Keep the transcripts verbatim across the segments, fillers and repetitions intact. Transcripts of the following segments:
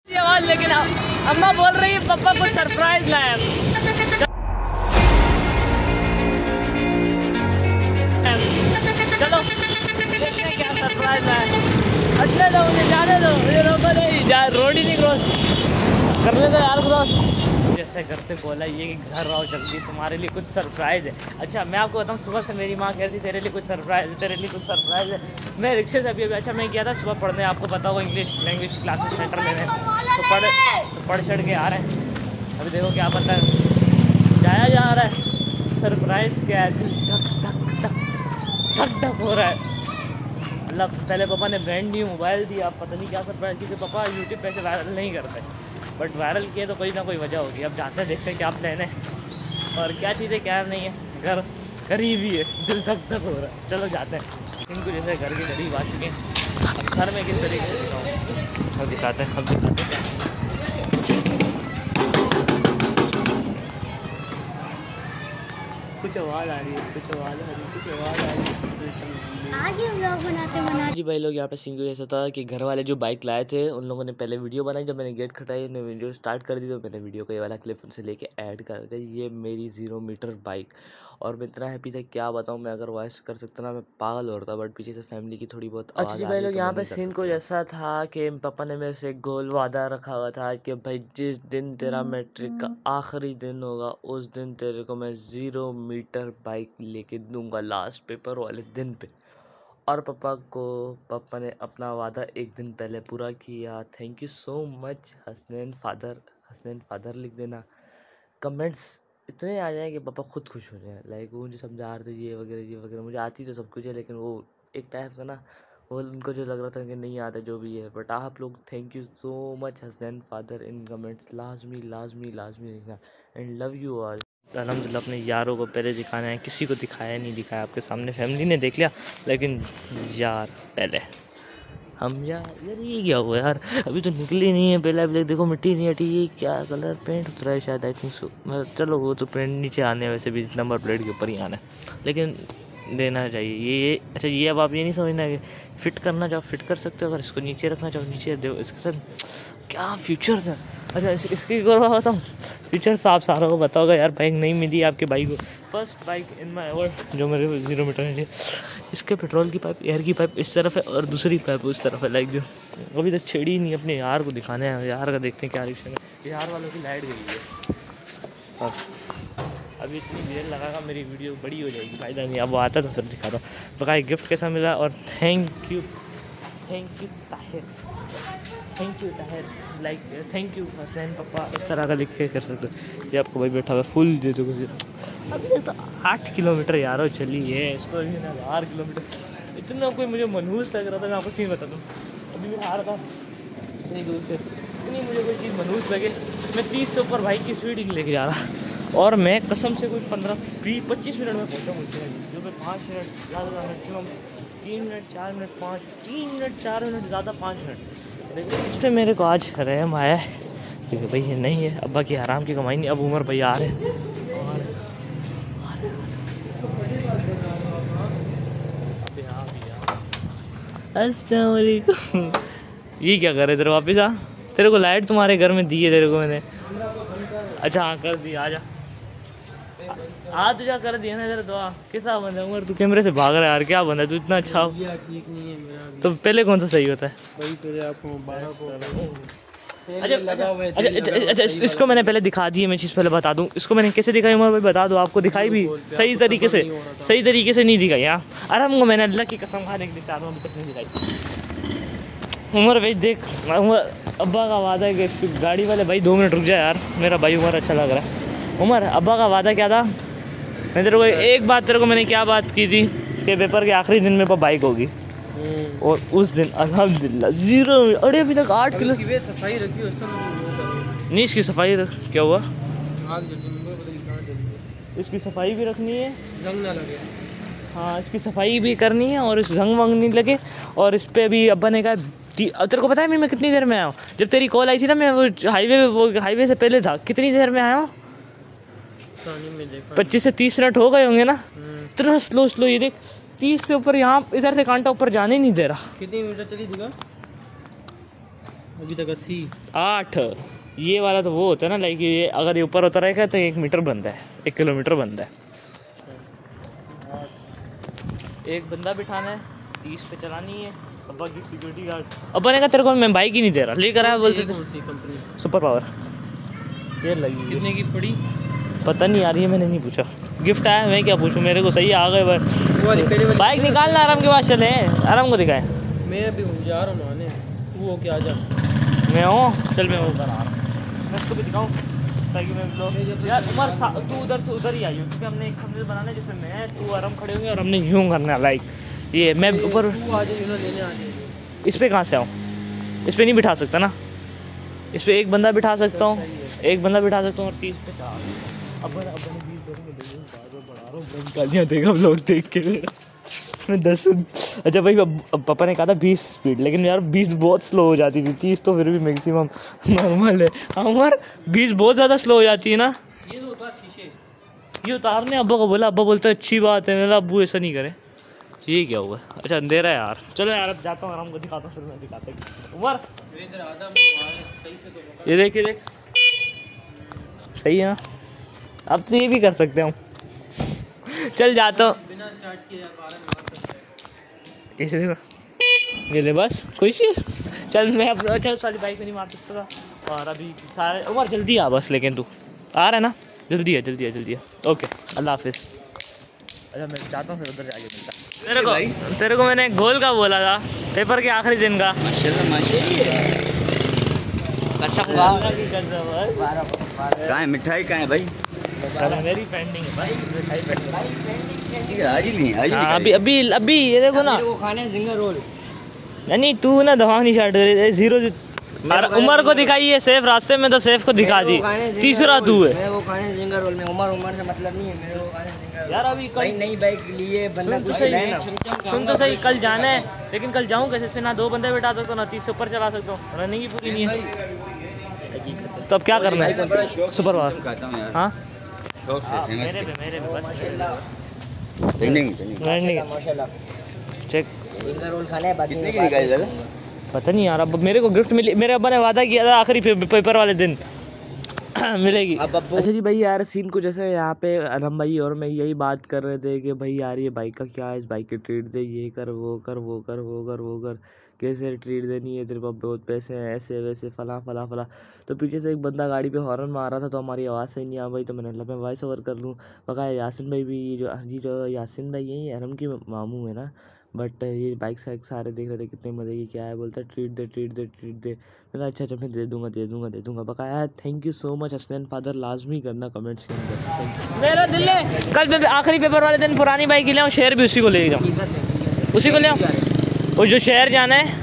आवाज लेकिन अम्मा बोल रही है पापा को सरप्राइज लाया। चलो देखते हैं क्या सरप्राइज लाया। अच्छा दो मुझे जाने दो, मुझे रोको नहीं, जा रोड ही नहीं क्रॉस करने दो यार क्रॉस। जैसे घर से बोला ये कि घर आओ जल्दी, तुम्हारे लिए कुछ सरप्राइज़ है। अच्छा मैं आपको बताऊँ, सुबह से मेरी माँ कहती तेरे लिए कुछ सरप्राइज़ है, तेरे लिए कुछ सरप्राइज़ है। मैं रिक्शे से अभी अभी अच्छा मैं गया था सुबह पढ़ने, आपको पता होगा इंग्लिश लैंग्वेज क्लासेस सेंटर लेने, तो पढ़ तो पढ़ चढ़ के आ रहे हैं। अभी देखो क्या पता है जाया जा रहा है, सरप्राइज़ क्या है, धक धक धक धक धक हो रहा है। मतलब पहले पापा ने ब्रांड न्यू मोबाइल दिया, पता नहीं क्या सरप्राइज़, क्योंकि पापा यूट्यूब पे ऐसे वायरल नहीं करते, बट वायरल किए तो कोई ना कोई वजह होगी। अब जाते हैं देखते हैं क्या प्लान है और क्या चीज़ें क्या नहीं है। घर करीब ही है, दिल धक धक हो रहा है। चलो जाते हैं। इनको जैसे घर के करीब आ चुके हैं, अब घर में किस तरीके से दिखाऊँ अब दिखाते हैं अब दिखाते हैं कुछ आवाज़ आ रही है, कुछ आवाज़ आ रही है, कुछ आवाज़ आ रही है। आगे व्लॉग बनाते बनाते जी भाई लोग, यहाँ पे सिंह ऐसा था कि घर वाले जो बाइक लाए थे उन लोगों ने पहले वीडियो बनाई, जब मैंने गेट खटाई उन्होंने वीडियो स्टार्ट कर दी, तो मैंने वीडियो को ये वाला क्लिप उनसे लेके ऐड कर दिया। ये मेरी ज़ीरो मीटर बाइक, और मैं इतना हैप्पी था क्या बताऊँ। मैं अगर वॉइस कर सकता ना मैं पागल हो रहा था, बट पीछे से फैमिली की थोड़ी बहुत अच्छा जी भाई लोग, यहाँ पे सीन कुछ ऐसा था कि पापा ने मेरे से गोल वादा रखा हुआ था कि भाई जिस दिन तेरा मैट्रिक का आखिरी दिन होगा उस दिन तेरे को मैं ज़ीरो मीटर बाइक लेके दूंगा, लास्ट पेपर वाले दिन पे। और पापा को पापा ने अपना वादा एक दिन पहले पूरा किया। Thank you so much Hasnain father. Hasnain father लिख देना, कमेंट्स इतने आ जाए कि पापा खुद खुश हो जाए। लाइक वो मुझे समझा रहे थे ये वगैरह ये वगैरह, मुझे आती तो सब कुछ है, लेकिन वो एक टाइप का ना वो उनको जो लग रहा था कि नहीं आता जो भी है। बट आप लोग thank you so much Hasnain father, in comments लाजमी लाजमी लाजमी लिखना, एंड लव यू ऑल। अल्हम्दुलिल्लाह अपने यारों को पहले दिखाना है, किसी को दिखाया नहीं दिखाया। आपके सामने फैमिली ने देख लिया, लेकिन यार पहले हम यार यार ये क्या हुआ यार, अभी तो निकली नहीं है। पहले अभी देखो मिट्टी नहीं हटी, ये क्या कलर पेंट उतरा है शायद, आई थिंक सो। मतलब चलो वो तो पेंट नीचे आने वैसे भी नंबर प्लेट के ऊपर ही आना है, लेकिन देना चाहिए ये ये अच्छा ये अब आप ये नहीं समझना कि फिट करना चाहो फिट कर सकते हो, अगर इसको नीचे रखना चाहो नीचे दो। इसके साथ क्या फीचर्स हैं। अच्छा इस, इसके बताऊँ फीचर्स आप सारों को बताओगे यार। बाइक नहीं मिली आपके बाइक को, first bike in my world जो मेरे जीरो मीटर में लिए। इसके पेट्रोल की पाइप एयर की पाइप इस तरफ है और दूसरी पाइप उस तरफ है। लाइक जो अभी तक छेड़ी नहीं, अपने यार को दिखाने हैं, यार का देखते हैं क्या रिएक्शन है। यार वालों की लाइट गई है और अभी इतनी देर लगागा मेरी वीडियो बड़ी हो जाएगी, फायदा नहीं। अब वो आता तो फिर दिखाता हूँ बकाया गिफ्ट कैसा मिला। और thank you thank you Tahir, thank you Tahir, like thank you Hasnain पापा, इस तरह का लिख के कर सकते हो। ये आपको भाई बैठा हुआ फुल दे दो। अभी तक तो आठ किलोमीटर यारो चली है, इसको हज़ार किलोमीटर इतना कोई मुझे मनहूस लग रहा था। मैं आपको सीन बता दूँ, अभी मैं आ रहा था इतनी दूर से, इतनी मुझे कोई चीज़ मनहूस लगे, मैं तीस से ऊपर बाइक की स्पीड ही लेके जा रहा, और मैं कसम से कोई पंद्रह बीस पच्चीस मिनट में पहुँचा मुझे, जो मैं पाँच मिनट ज़्यादा मैक्सिमम तीन मिनट चार मिनट पाँच तीन मिनट चार मिनट ज़्यादा पाँच मिनट। लेकिन इस पर मेरे को आज रहम आया है, क्योंकि भाई ये नहीं है अब्बा की आराम की कमाई नहीं। अब उमर भाई आ रहे हैं, अस्सलाम वालेकुम। ये क्या कर रहे तेरे वापस आ, तेरे को लाइट तुम्हारे घर में दी है तेरे को मैंने। अच्छा हाँ कर दी, आ जा आ तुझा कर दिया ना तेरा दुआ। कैसा बंदा उमर, तू कैमरे से भाग रहा है यार, क्या बंदा तू इतना अच्छा हो। ठीक नहीं है मेरा तो पहले कौन सा सही होता है भाई तेरे आपको बारह को। अच्छा अच्छा अच्छा इसको मैंने पहले दिखा दी है, मैं चीज़ पहले बता दूं इसको मैंने कैसे दिखाई उमर भाई बता दो। आपको दिखाई भी सही तरीके से सही तरीके से नहीं दिखाई। हाँ अरे हमको मैंने अल्लाह की कसम खाने के लिए चाह रहा हूँ, अभी तक नहीं दिखाई। उमर भाई देख उमर अब्बा का वादा है कि गाड़ी वाले भाई दो मिनट रुक जाए यार, मेरा भाई उमर अच्छा लग रहा है। उमर अब्बा का वादा क्या था, मैं तेरे को एक बात तेरे को मैंने क्या बात की थी कि पेपर के आखिरी दिन मेरे पास बाइक होगी, और उस दिन अल्हम्दुलिल्लाह जीरो। अरे अभी तक आठ किलो सफाई रखी हो नहीं, इसकी सफाई रख क्या हुआ, इसकी सफाई भी रखनी है, जंग ना लगे। हाँ इसकी सफाई भी करनी है और इस जंग वंग नहीं लगे। और इस पर भी अब्बा ने कहा तेरे को पता है मैं मैं कितनी देर में आया हूँ। जब तेरी कॉल आई थी ना मैं वो हाईवे वो हाईवे से पहले था, कितनी देर में आया हूँ, पच्चीस से तीस मिनट हो गए होंगे ना। इतना स्लो स्लो ये देख तीस से ऊपर, यहाँ इधर से कांटा ऊपर जाने ही नहीं दे रहा। कितनी मीटर चली थी? अभी तक अस्सी आठ। ये वाला तो वो होता है ना, लाइक ये अगर ये ऊपर होता रहेगा तो एक मीटर बनता है, एक किलोमीटर बनता है। एक बंदा बिठाना है, तीस पे चलानी है। अब्बा की सिक्योरिटी गार्ड, अब्बा ने कहा तेरे को मैं बाइक ही नहीं दे रहा, लेकर आया बोलते थे कंपनी सुपर पावर। ये लगी कितने की पड़ी पता नहीं यार, ये मैंने नहीं पूछा। गिफ्ट आया, मैं क्या पूछूं, मेरे को सही आ गए। वो वाली पहले वाली बाइक निकालना, आराम के पास चले, आराम को दिखाए। मैं अभी जा रहा हूँ नहाने, वो क्या जा मैं हूँ, चल मैं ऊपर आ रहा हूँ, मैं उसको भी दिखाऊँ ताकि मैं लोग यार उमर तू उधर से उधर ही आई हो, क्योंकि हमने एक थंबनेल बनाना है जिसमें मैं तू आराम खड़े होंगे और हमने यूँ करना, लाइक ये मैं ऊपर। इस पर कहाँ से आऊँ, इस पर नहीं बिठा सकता ना, इस पर एक बंदा बिठा सकता हूँ, एक बंदा बिठा सकता हूँ और तीस पे चार। अब गालियाँ देगा हम लोग देख के मैं दस। अच्छा भाई, अब पापा ने कहा था बीस स्पीड, लेकिन यार बीस बहुत स्लो हो जाती थी, तीस तो फिर भी मैक्सिमम नॉर्मल है। हमार बीस बहुत ज़्यादा स्लो हो जाती है ना। ये तो उतार शीशे, ये उतारने अब्बा को बोला, अब्बा बोलते अच्छी बात है, मेरा अब्बू ऐसा नहीं करे। ये क्या हुआ? अच्छा अंधेरा है यार, चलो यार अब जाता हूँ, आराम को दिखाता हूँ, फिर मैं दिखाता हूँ। उमर ये देख, ये देख, सही है ना? अब तो ये भी कर सकते हैं हम। चल जाता हूँ, बिना स्टार्ट किए इसे देखो, ये ले बस खुश। चल मैं अब अच्छा सारी बाइक में नहीं मार सकता था, और अभी सारे उमर जल्दी आ बस, लेकिन तू आ रहा है ना, जल्दी है जल्दी है जल्दी है। ओके अल्लाह हाफिज़। अच्छा मैं जाता हूँ, फिर उधर जाके मिलता। तेरे को तेरे को मैंने गोल का बोला था, पेपर के आखिरी दिन का। कसम कहाँ है मिठाई, कहाँ है भाई? मेरी पेंडिंग है भाई, मिठाई पेंडिंग है। आज ही नहीं, आज ही हाँ, अभी अभी अभी ये देखो ना, वो खाने जिंगर रोल। नहीं तू ना दवा नहीं स्टार्ट करे, जीरो उमर को दिखाइए सेफ रास्ते में, तो सेफ को दिखा दी, तीसरा तू है। मैं वो खाने जिंगर रोल में, उमर उमर से मतलब नहीं है मेरे को खाने जिंगर। यार अभी कल नई बाइक लिए बंदा कुछ सही ना, सुन तो सही, कल जाना है, लेकिन कल जाऊँ कैसे? फिर ना दो बंदे बैठा सकता हूँ, ना तीस से ऊपर चला सकता हूँ, रनिंग ही पूरी नहीं है। तो अब क्या करना है? सुपर पावर खाता हूँ यार। हाँ शौक से मेरे पे मेरे पे बस ट्रेनिंग ट्रेनिंग माशाल्लाह। चेक जिंगर रोल खाने बाद कितने की निकाली दादा? पता नहीं यार, अब मेरे को गिफ्ट मिली, मेरे अब्बा ने वादा किया था आखिरी पेपर वाले दिन मिलेगी। अच्छा जी भाई, यार सीन कुछ ऐसा है, यहाँ पे अनम भाई और मैं यही बात कर रहे थे कि भाई यार ये बाइक का क्या है, इस बाइक की ट्रीट दे, ये कर वो कर वो कर वो कर वो कर, कैसे ट्रीट देनी है, तेरे पास बहुत पैसे हैं, ऐसे वैसे फला फला फला। तो पीछे से एक बंदा गाड़ी पे हॉर्न मार रहा था, तो हमारी आवाज़ सही नहीं आ भाई, तो मैंने अल्लाह मैं वॉइस ओवर कर लूँ। बकाया यासिन भाई भी, जो जी जो यासिन भाई यही अरम की मामू है ना, बट ये बाइक साइक सारे देख रहे थे कितने मज़े की, क्या है, बोलता है ट्रीट दे ट्रीट दे ट्रीट दे। मैंने अच्छा अच्छा मैं दे दूँगा दे दूँगा दे दूँगा। बकाया thank you so much Hasnain father, लाजमी करना कमेंट्स के अंदर। मेरा दिल है कल पे आखिरी पेपर वाले दिन पुरानी बाइक ले आऊँ, शेयर भी उसी को ले जाऊँ, उसी को ले आऊँ, वो जो शहर जाना है।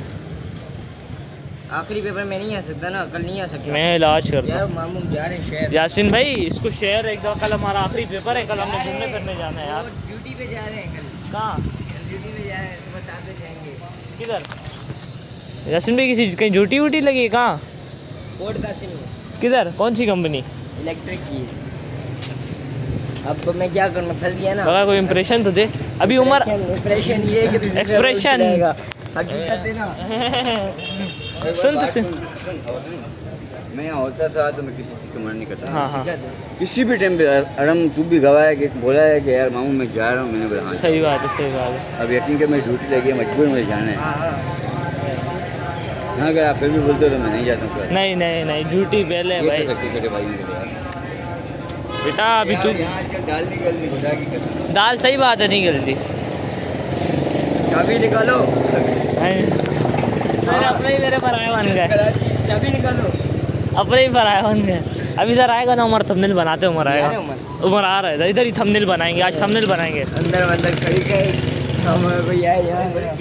आखिरी पेपर में नहीं आ सकता ना, कल नहीं आ सकता, मैं इलाज करता यार मामू जा रहे शहर। यासिन भाई इसको शेयर एक दफ़ा, कल हमारा आखिरी पेपर है, कल हमने घूमने फिरने जाना है यार। ड्यूटी पे जा रहे हैं कल। कहाँ ड्यूटी पे जा रहे हैं, सुबह सात बजे जाएंगे। किधर? यासिन भाई किसी कहीं ड्यूटी वूटी लगी है? कहाँ? फोर्ड का सीन है। किधर? कौन सी कंपनी? इलेक्ट्रिक की। अब मैं क्या करूँ, मैं फंस गया ना। बगा कोई इम्प्रेशन तो दे अभी। उमर इम्प्रेशन ये कि एक्सप्रेशन हकीकत है ना। सुन तो सुन, मैं यहाँ होता था तो मैं किसी चीज़ का मना नहीं करता। हाँ हाँ किसी भी टाइम पे अरम तू भी गवाह है कि बोला है कि यार मामू मैं जा रहा हूँ, मैंने बोला हाँ। सही बात है सही बात है। अब यकीन कर मेरी ड्यूटी लगी है, मजबूर मुझे जाना है। हाँ अगर आप फिर भी बोलते हो तो मैं नहीं जाता हूँ। नहीं नहीं नहीं ड्यूटी पहले भाई। छोटे भाई बेटा अभी तू दाल नहीं गलती, खुदा की कसम दाल, सही बात है नहीं गलती। चाबी निकालो। मेरे अपने ही मेरे पर आए बन गए, चाबी निकालो, अपने ही पर आए बन गए। अभी इधर आएगा ना उमर, थंबनेल बनाते उमर आएगा। उमर आ रहा है इधर ही, थंबनेल बनाएंगे आज, थंबनेल बनाएंगे अंदर अंदर खड़ी कर हम कोई आए यार।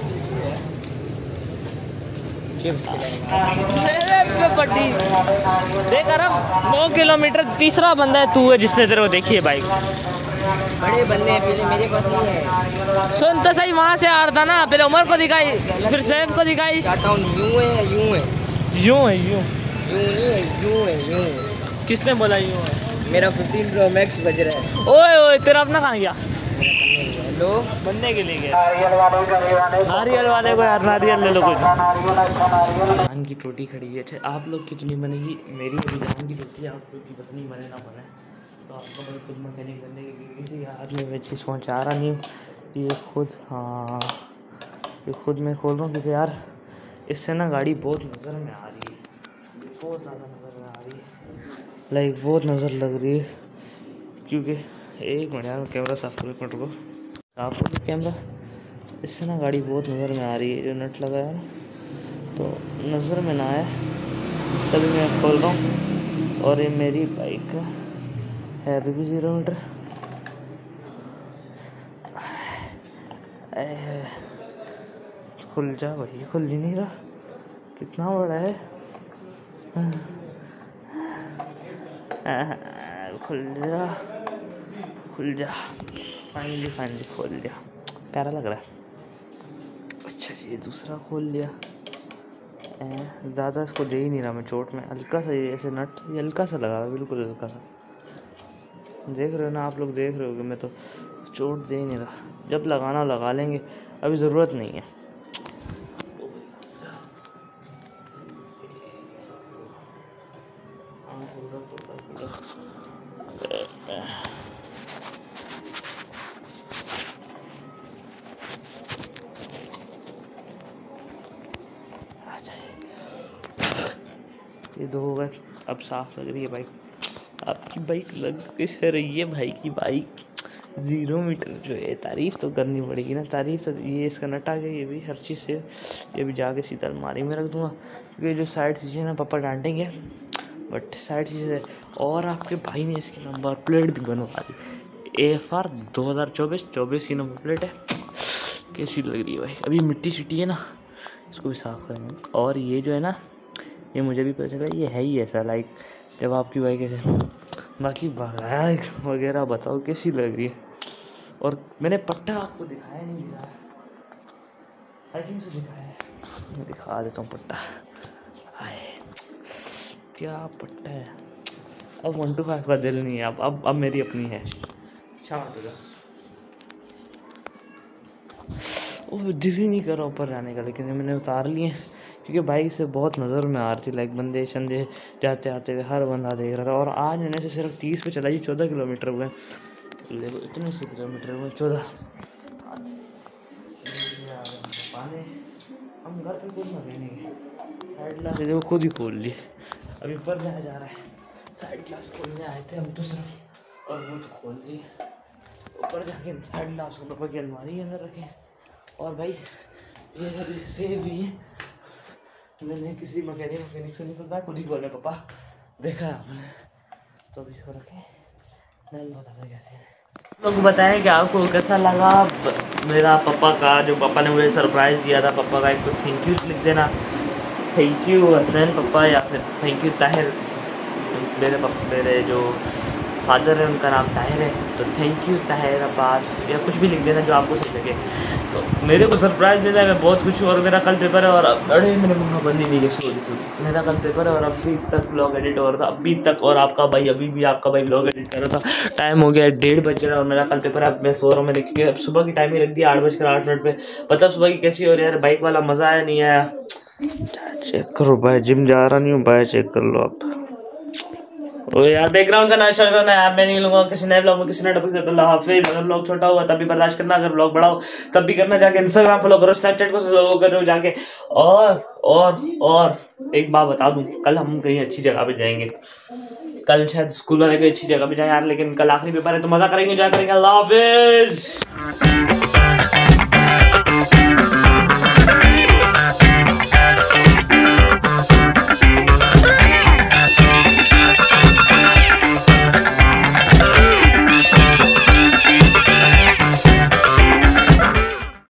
चिप्स पट्टी देख अरम, नौ किलोमीटर तीसरा बंदा है तू है जिसने तेरे को देखी है बाइक। बड़े बंदे हैं पहले, मेरे पास नहीं है। सुन तो सही, वहाँ से आ रहा था ना, पहले उमर को दिखाई, फिर सैफ को दिखाई। चाहता हूँ यूं है यूं है यूं है यूं यूं नहीं है यूं है यूं है। किसने बोला यूं है? मेरा फिफ्टीन प्रो मैक्स बज रहा है। ओए ओए तेरा अपना कहाँ गया? नहीं गए, लोग बनने के लिए गए। नारियल वाले को यार नारियल ले लो कुछ। जान की रोटी खड़ी है। अच्छा आप लोग कितनी बनेगी? मेरी अभी जान की रोटी है, आप लोग की पत्नी बने ना बने तो आपको मैं खुद मैकेनिक बनने की किसी यार में मैं चीज़ पहुँचा रहा नहीं हूँ। ये खुद हाँ ये खुद मैं खोल रहा हूँ क्योंकि यार इससे ना गाड़ी बहुत नज़र में आ रही है, बहुत ज़्यादा नज़र में आ रही है, लाइक बहुत नज़र लग रही है। क्योंकि एक मिनट यार कैमरा साफ करो, एक मिनट को साफ करो कैमरा। इससे ना गाड़ी बहुत नज़र में आ रही है, जो नट लगा है ना तो नज़र में ना आए तभी मैं खोल रहा हूँ। और ये मेरी बाइक है अभी भी ज़ीरो मीटर। खुल जा भाई, खुल ही नहीं रहा, कितना बड़ा है। खुल जा खुल जा, फाइनली फाइनली खोल लिया, प्यारा लग रहा है। अच्छा ये दूसरा खोल लिया। ज़्यादा इसको दे ही नहीं रहा मैं चोट में, हल्का सा ये ऐसे नट ये हल्का सा लगा है, बिल्कुल हल्का सा। देख रहे हो ना आप लोग, देख रहे हो कि मैं तो चोट दे ही नहीं रहा। जब लगाना लगा लेंगे, अभी ज़रूरत नहीं है। ये दो हो गए, अब साफ लग रही है बाइक। आपकी बाइक लग कैसे रही है भाई की बाइक? ज़ीरो मीटर जो है, तारीफ़ तो करनी पड़ेगी ना, तारीफ़ तो। ये इसका नट आ गया, ये भी हर चीज़ से, ये भी जाके सीधा अलमारी में रख दूँगा क्योंकि जो साइड चीज़ें ना पापा डांटेंगे, बट साइड चीज़ें। और आपके भाई ने इसकी नंबर प्लेट भी बनवा दी, ए एफ आर दो हज़ार चौबीस चौबीस की नंबर प्लेट है। कैसी लग रही है भाई? अभी मिट्टी सिट्टी है ना, इसको भी साफ करेंगे। और ये जो है ना, ये मुझे भी पता चला ये है ही ऐसा, लाइक जब आपकी बाइक ऐसे। बाकी बाइक वगैरह बताओ कैसी लग रही है? और मैंने पट्टा आपको दिखाया नहीं, दिखाया आई थिंक से दिखाया है, मैं दिखा देता हूँ पट्टा। आए क्या पट्टा है। अब वन टू फाइव का दिल नहीं है, अब अब अब मेरी अपनी है। वो दिल ही नहीं कर रहा ऊपर जाने का, लेकिन मैंने उतार लिए क्योंकि बाइक से बहुत नज़र में आ रही थी। लाइक बंदे शंदे जाते आते हुए हर बंदा देख रहा था। और आज मैंने से सिर्फ तीस पे चलाई, चौदह किलोमीटर हुए। देखो इतने से किलोमीटर हुए, चौदह। हम घर पे खुद मजे नहीं, साइड ग्लास देखो खुद ही खोल लिए। अभी ऊपर जाया जा रहा है, साइड ग्लास खोलने आए थे हम तो सिर्फ, और वो तो खोल लिए। ऊपर जाके साइड ग्लास को पापा की अलमारी के अंदर रखे। और भाई ये अभी सेव भी है, मैंने किसी मकैनिक मकैनिक से नहीं पता, खुद ही खोले पापा, देखा है आपने। तो अभी इसको रखें, नल बता था कैसे लोग बताएं कि आपको कैसा लगा मेरा पापा का, जो पापा ने मुझे सरप्राइज़ दिया था। पापा का एक तो थैंक यू लिख देना, थैंक यू हसनैन पापा, या फिर थैंक यू ताहिर। मेरे पापा मेरे जो फादर है उनका नाम ताहिर है, तो थैंक यू ताहिर अब्बास, या कुछ भी लिख देना जो आपको सही लगे। तो मेरे को सरप्राइज़ मिला है, मैं बहुत खुश हूँ। और मेरा कल पेपर है, और अरे मेरे मम्मा बंदी नहीं गई, सॉरी सॉरी मेरा कल पेपर है और अभी तक ब्लॉग एडिट हो रहा था, अभी तक। और आपका भाई अभी भी आपका भाई ब्लॉग एडिट कर रहा था। टाइम हो गया डेढ़ बज रहा है और मेरा कल पेपर है। अब मैं सो रहा हूँ, मैंने क्योंकि अब सुबह की टाइम ही रख दिया आठ बजकर आठ मिनट पे। पता सुबह की कैसी हो रही है यार, बाइक वाला मज़ा आया नहीं आया? चेक करो भाई, जिम जा रहा नहीं हूँ भाई, चेक कर लो आप। ओ यार बैकग्राउंड का नाशा करना यार, मैं नहीं लूंगा किसी नए ब्लॉग में, किसी नए टॉपिक से। अल्लाह हाफिज़। अगर ब्लॉग छोटा हुआ तब भी बर्दाश्त करना, अगर ब्लॉग बड़ा हो तब भी करना। जाके इंस्टाग्राम फॉलो करो, स्नैपचैट को फॉलो करो जाके। और और और एक बात बता दूं, कल हम कहीं अच्छी जगह पे जाएंगे। कल शायद स्कूल वाले कोई अच्छी जगह पे जाए यार, लेकिन कल आखिरी पेपर है तो मजा करेंगे, जा करेंगे। अल्लाह हाफिज़।